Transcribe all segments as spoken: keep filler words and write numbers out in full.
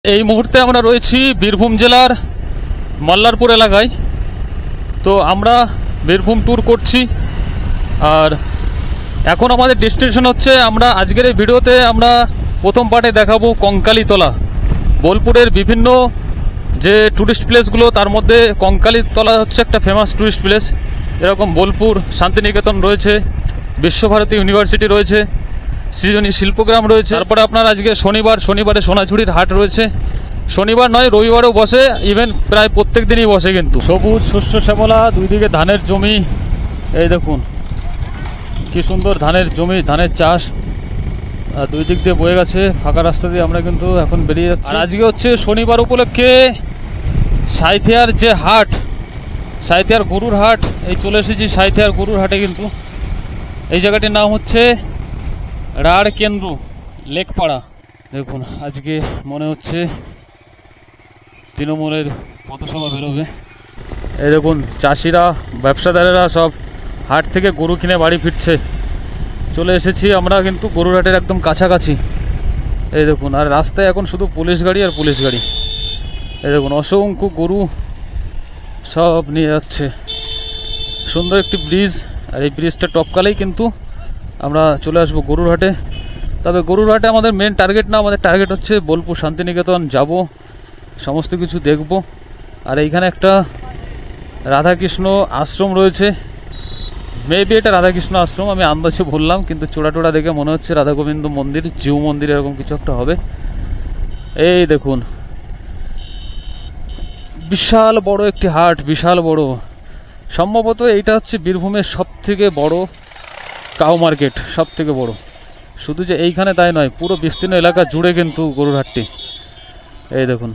এই মুহূর্তে আমরা রয়েছি বীরভূম জেলার মল্লারপুর এলাকায়। তো আমরা বীরভূম ট্যুর করছি, আর এখন আমাদের ডেস্টিনেশন হচ্ছে, আমরা আজকের এই ভিডিওতে আমরা প্রথম পার্টে দেখাবো কঙ্কালীতলা। বোলপুরের বিভিন্ন যে ট্যুরিস্ট প্লেসগুলো, তার মধ্যে কঙ্কালীতলা হচ্ছে একটা ফেমাস ট্যুরিস্ট প্লেস। এরকম বোলপুর শান্তিনিকেতন রয়েছে, বিশ্বভারতী ইউনিভার্সিটি রয়েছে, সৃজনী শিল্পগ্রাম রয়েছে। তারপরে আপনার আজকে শনিবার, শনিবারে সোনাঝুরির হাট রয়েছে। শনিবার নয়, রবিবারও বসে, ইভেন প্রায় প্রত্যেক দিনই বসে। কিন্তু সবুজ শস্য শ্যামলা, দুই দিকে ধানের জমি। এই দেখুন কি সুন্দর ধানের জমি, ধানের চাষ, আর দুই দিক দিয়ে বয়ে গেছে ফাঁকা রাস্তা দিয়ে। আমরা কিন্তু এখন বেরিয়ে যাচ্ছি। আর আজকে হচ্ছে শনিবার উপলক্ষে সাঁইথিয়ার যে হাট, সাঁইথিয়ার গরুর হাট, এই চলে এসেছি সাঁইথিয়ার গরুর হাটে। কিন্তু এই জায়গাটির নাম হচ্ছে রাঢ় কেন্দ্র লেকপাড়া। দেখুন আজকে মনে হচ্ছে তৃণমূলের পথসভা বেরোবে। এই দেখুন চাষিরা, ব্যবসাদারেরা সব হাট থেকে গরু কিনে বাড়ি ফিরছে। চলে এসেছি আমরা কিন্তু গরুর হাটের একদম কাছাকাছি। এই দেখুন, আর রাস্তায় এখন শুধু পুলিশ গাড়ি আর পুলিশ গাড়ি। এই দেখুন অসংখ্য গরু সব নিয়ে যাচ্ছে। সুন্দর একটি ব্রিজ, আর এই ব্রিজটা টপকালেই কিন্তু আমরা চলে আসবো গরুর হাটে। তবে গরুর হাটে আমাদের মেন টার্গেট না, আমাদের টার্গেট হচ্ছে বোলপুর শান্তিনিকেতন যাব, সমস্ত কিছু দেখব। আর এইখানে একটা রাধাকৃষ্ণ আশ্রম রয়েছে, মেবি এটা রাধাকৃষ্ণ আশ্রম, আমি আন্দাজে বললাম, কিন্তু চোরা টোড়া দেখে মনে হচ্ছে রাধা গোবিন্দ মন্দির, জিউ মন্দির, এরকম কিছু একটা হবে। এই দেখুন বিশাল বড় একটি হাট, বিশাল বড়। সম্ভবত এইটা হচ্ছে বীরভূমের সব থেকে বড় কাউ মার্কেট, সব থেকে বড়। শুধু যে এইখানে তাই নয়, পুরো বিস্তীর্ণ এলাকা জুড়ে কিন্তু গরুর হাটটি। এই দেখুন,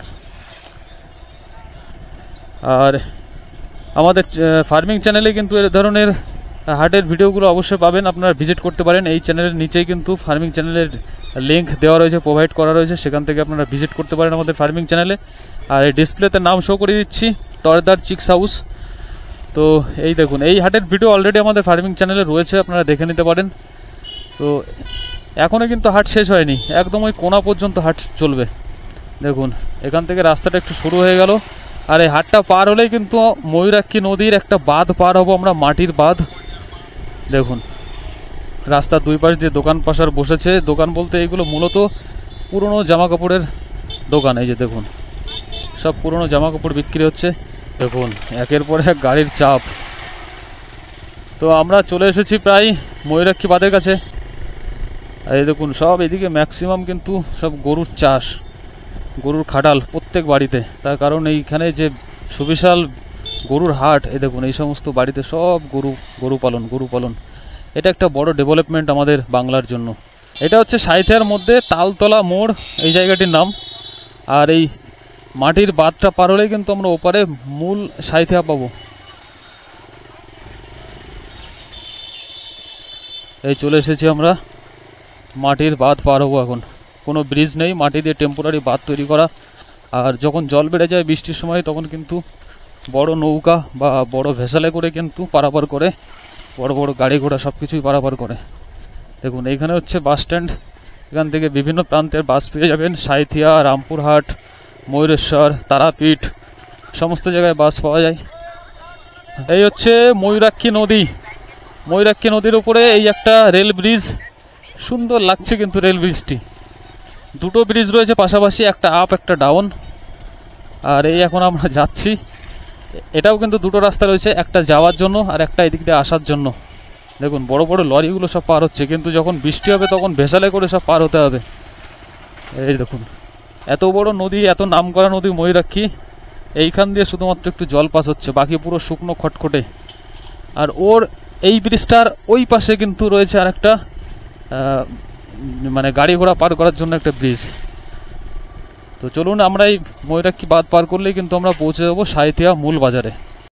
আর আমাদের ফার্মিং চ্যানেলে কিন্তু এ ধরনের হাটের ভিডিওগুলো অবশ্যই পাবেন, আপনারা ভিজিট করতে পারেন। এই চ্যানেলের নিচেই কিন্তু ফার্মিং চ্যানেলের লিঙ্ক দেওয়া রয়েছে, প্রোভাইড করা রয়েছে, সেখান থেকে আপনারা ভিজিট করতে পারেন আমাদের ফার্মিং চ্যানেলে। আর এই ডিসপ্লেতে নাম শো করে দিচ্ছি, তরদার চিক্স হাউস। তো এই দেখুন, এই হাটের ভিডিও অলরেডি আমাদের ফার্মিং চ্যানেলে রয়েছে, আপনারা দেখে নিতে পারেন। তো এখনও কিন্তু হাট শেষ হয়নি, একদম ওই কোনা পর্যন্ত হাট চলবে। দেখুন এখান থেকে রাস্তাটা একটু শুরু হয়ে গেল, আর এই হাটটা পার হলেই কিন্তু ময়ূরাক্ষী নদীর একটা বাঁধ পার হবো আমরা, মাটির বাঁধ। দেখুন রাস্তার দুই পাশ দিয়ে দোকান পাশার বসেছে। দোকান বলতে এইগুলো মূলত পুরনো জামা কাপড়ের দোকান। এই যে দেখুন সব পুরনো জামা কাপড় বিক্রি হচ্ছে। দেখুন একের পর এক গাড়ির চাপ। তো আমরা চলে এসেছি প্রায় ময়ূরাক্ষী বাঁধের কাছে। এই দেখুন সব এদিকে ম্যাক্সিমাম কিন্তু সব গরুর চাষ, গরুর খাটাল প্রত্যেক বাড়িতে। তার কারণ এইখানে যে সুবিশাল গরুর হাট, এই দেখুন এই সমস্ত বাড়িতে সব গরু, গরু পালন, গরু পালন। এটা একটা বড় ডেভেলপমেন্ট আমাদের বাংলার জন্য। এটা হচ্ছে সাঁইথিয়ার মধ্যে তালতলা মোড় এই জায়গাটির নাম। আর এই মাটির বাঁধটা পার হলেই কিন্তু আমরা ওপারে মূল সাঁইথিয়া পাবো। এই চলে এসেছি আমরা, মাটির বাঁধ পার হবো এখন। কোনো ব্রিজ নেই, মাটি দিয়ে টেম্পোরারি বাঁধ তৈরি করা। আর যখন জল বেড়ে যায় বৃষ্টির সময়, তখন কিন্তু বড় নৌকা বা বড় ভেসেলে করে কিন্তু পারাপার করে, বড় বড় গাড়ি ঘোড়া সব কিছুই পারাপার করে। দেখুন এইখানে হচ্ছে বাস স্ট্যান্ড, এখান থেকে বিভিন্ন প্রান্তের বাস পেয়ে যাবেন। সাঁইথিয়া, রামপুরহাট, ময়ূরেশ্বর, তারাপীঠ, সমস্ত জায়গায় বাস পাওয়া যায়। এই হচ্ছে ময়ূরাক্ষী নদী, ময়ূরাক্ষী নদীর উপরে এই একটা রেল ব্রিজ, সুন্দর লাগছে কিন্তু রেল ব্রিজটি। দুটো ব্রিজ রয়েছে পাশাপাশি, একটা আপ একটা ডাউন। আর এই এখন আমরা যাচ্ছি, এটাও কিন্তু দুটো রাস্তা রয়েছে, একটা যাওয়ার জন্য আর একটা এদিক দিয়ে আসার জন্য। দেখুন বড় বড় লরিগুলো সব পার হচ্ছে, কিন্তু যখন বৃষ্টি হবে তখন ভেসালে করে সব পার হতে হবে। এই দেখুন এত বড় নদী, এত নামকরা নদী ময়ূরাক্ষী, এইখান দিয়ে শুধুমাত্র একটু জল পাস হচ্ছে, বাকি পুরো শুকনো খটখটে। আর ওর এই ব্রিজটার ওই পাশে কিন্তু রয়েছে আর একটা মানে গাড়ি ঘোড়া পার করার জন্য একটা ব্রিজ। তো চলুন আমরা এই ময়ূরাক্ষী বাঁধ পার করলেই কিন্তু আমরা পৌঁছে যাবো সাঁইথিয়া মূল বাজারে।